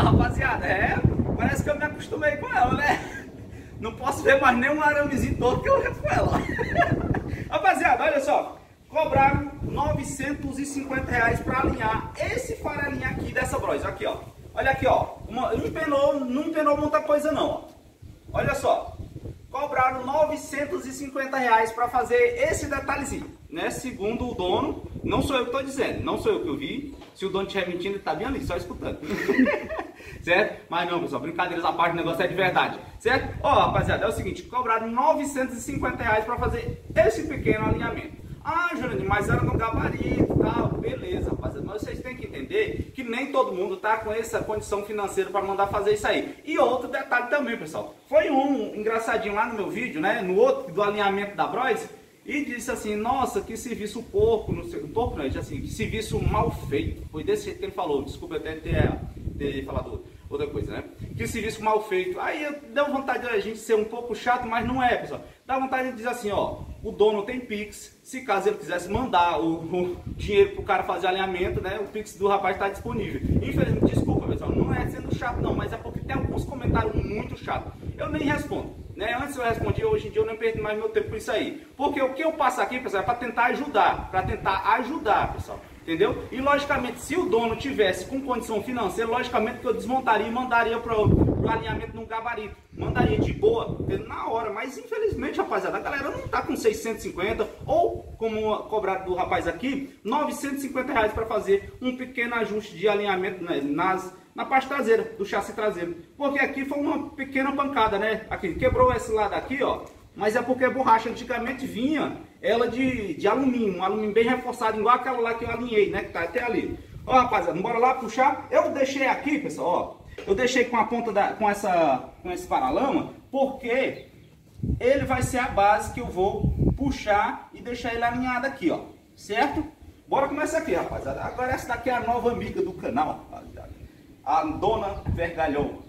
rapaziada, parece que eu me acostumei com ela, né? Não posso ver mais nenhum aramezinho todo que eu levo com ela. Rapaziada, olha só. Cobraram R$950 para alinhar esse farelinho aqui dessa Bros. Aqui, ó. Olha aqui, ó. Não empenou muita coisa não, ó. Olha só. Cobraram R$950 para fazer esse detalhezinho, né? Segundo o dono, não sou eu que estou dizendo, não sou eu que eu vi. Se o dono estiver mentindo, ele está bem ali, só escutando. Certo? Mas não, pessoal, brincadeiras à parte, o negócio é de verdade. Certo? Ó, rapaziada, é o seguinte, cobraram R$950 para fazer esse pequeno alinhamento. Ah, Jurandir, mas era no gabarito e tal. Beleza, rapaziada, mas vocês têm que entender que nem todo mundo tá com essa condição financeira para mandar fazer isso aí. E outro detalhe também, pessoal. Foi um engraçadinho lá no meu vídeo, né? No outro do alinhamento da Bros. E disse assim, nossa, que serviço porco, não sei, porco não, disse assim, que serviço mal feito. Foi desse jeito que ele falou, desculpa até ter falado outra coisa, né? Que serviço mal feito. Aí deu vontade de a gente ser um pouco chato, mas não é, pessoal. Dá vontade de dizer assim, ó, o dono tem Pix, se caso ele quisesse mandar o dinheiro pro cara fazer alinhamento, né? O Pix do rapaz está disponível. Infelizmente, desculpa, pessoal, não é sendo chato não, mas é porque tem alguns comentários muito chatos. Eu nem respondo. Né? Antes eu respondia, hoje em dia eu não perco mais meu tempo com isso aí. Porque o que eu passo aqui, pessoal, é para tentar ajudar, pessoal. Entendeu? E logicamente, se o dono tivesse com condição financeira, logicamente que eu desmontaria e mandaria pro alinhamento num gabarito. Mandaria de boa, na hora. Mas infelizmente, rapaziada, a galera não tá com 650 ou, como cobrado do rapaz aqui, R$950 para fazer um pequeno ajuste de alinhamento, né, na parte traseira, do chassi traseiro. Porque aqui foi uma pequena pancada, né? Aqui, quebrou esse lado aqui, ó. Mas é porque a borracha antigamente vinha ela de alumínio, um alumínio bem reforçado, igual aquela lá que eu alinhei, né? Que tá até ali. Ó, rapaziada, bora lá puxar. Eu deixei aqui, pessoal, ó. Eu deixei com a ponta com esse paralama, porque ele vai ser a base que eu vou puxar e deixar ele alinhado aqui, ó. Certo? Bora começar aqui, rapaziada. Agora essa daqui é a nova amiga do canal, rapaziada. A Dona Vergalhão.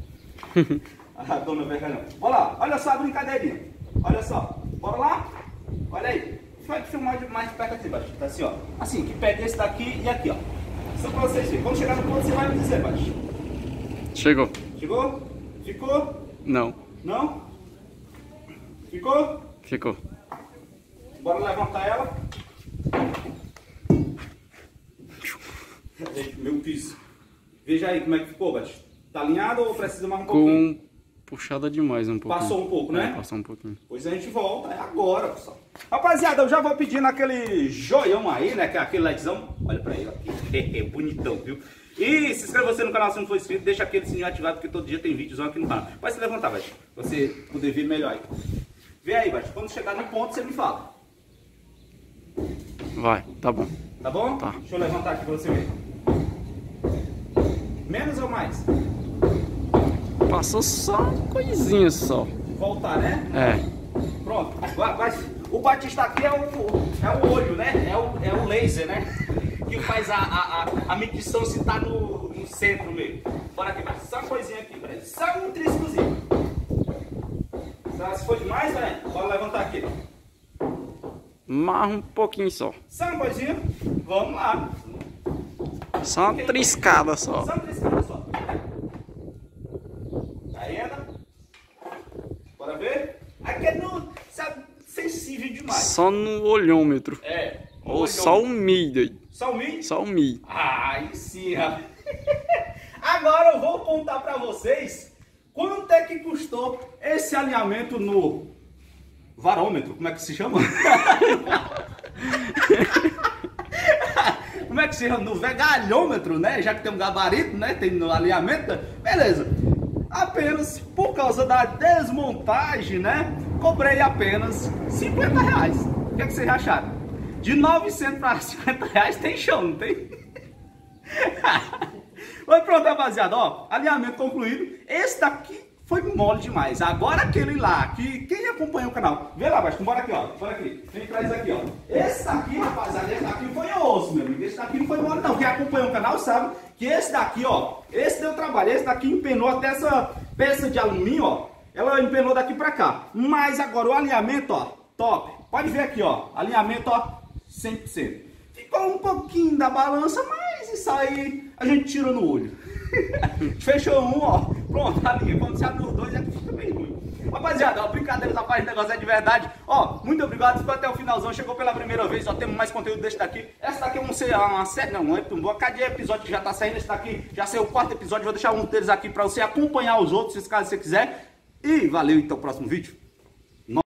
A Dona Vergalhão. Bora lá, olha só a brincadeirinha. Olha só, bora lá? Olha aí. Vai filmar mais de perto aqui, baixo. Tá assim, ó. Assim, que pega esse daqui e aqui, ó. Só pra vocês verem. Quando chegar no ponto, você vai me dizer, baixo. Chegou. Chegou? Ficou? Não. Não? Ficou? Ficou. Bora levantar ela. Meu piso. Veja aí como é que ficou, baixo. Tá alinhado ou precisa mais um pouquinho? Com puxada demais um pouquinho. Passou um pouco, né? É, passou um pouquinho. Pois a gente volta, é agora, pessoal. Rapaziada, eu já vou pedindo aquele joião aí, né? Que é aquele likezão. Olha pra ele aqui. É bonitão, viu? E se inscreva você no canal se não for inscrito. Deixa aquele sininho ativado, porque todo dia tem vídeozão aqui no canal. Vai se levantar, Baixo. Pra você poder ver melhor aí. Vê aí, Baixo. Quando chegar no ponto, você me fala. Vai, tá bom. Tá bom? Tá. Deixa eu levantar aqui pra você ver. Menos ou mais? Passou só uma coisinha só. Voltar, né? É. Pronto. O Batista aqui é o olho, né? É o laser, né? Que faz a medição se tá no centro mesmo. Bora aqui, só uma coisinha aqui, velho. Só um triscozinho. Se for demais, velho, bora levantar aqui. Mais um pouquinho só. Só uma coisinha. Vamos lá. Só uma triscada só. Só uma triscada só. Ainda. Bora ver? Aqui é sabe, sensível demais. Só no olhômetro. É. Ou só o Mi aí. Só o Mi? Só o Mi. Aí sim, rapaz. Agora eu vou contar pra vocês quanto é que custou esse alinhamento no varômetro. Como é que se chama? Como é que se chama? No vergalhômetro, né? Já que tem um gabarito, né? Tem no alinhamento. Beleza. Apenas por causa da desmontagem, né? Cobrei apenas R$50. O que é que vocês acharam? De 900 para R$50 tem chão, não tem? Mas pronto, rapaziada, ó, alinhamento concluído. Esse daqui foi mole demais. Agora aquele lá, que quem acompanha o canal, vê lá, Baixo, bora aqui, ó, bora aqui, vem pra isso aqui, ó. Esse daqui, rapaziada, esse daqui foi osso, meu amigo. Esse daqui não foi mole não. Quem acompanha o canal sabe que esse daqui, ó, esse deu trabalho. Esse daqui empenou até essa peça de alumínio, ó. Ela empenou daqui pra cá. Mas agora o alinhamento, ó, top. Pode ver aqui, ó, alinhamento, ó, 100%. Ficou um pouquinho da balança, mas isso aí a gente tira no olho. Fechou um, ó. Pronto, amiga. Quando você abre os dois, é que fica meio ruim. Rapaziada, ó, brincadeira essa parte, o negócio é de verdade. Ó, muito obrigado, ficou até o finalzão, chegou pela primeira vez, ó, temos mais conteúdo desse daqui. Essa daqui é uma série, não é um cada episódio que já tá saindo, esse daqui já saiu o 4º episódio, vou deixar um deles aqui pra você acompanhar os outros, se caso você quiser. E valeu, então, próximo vídeo.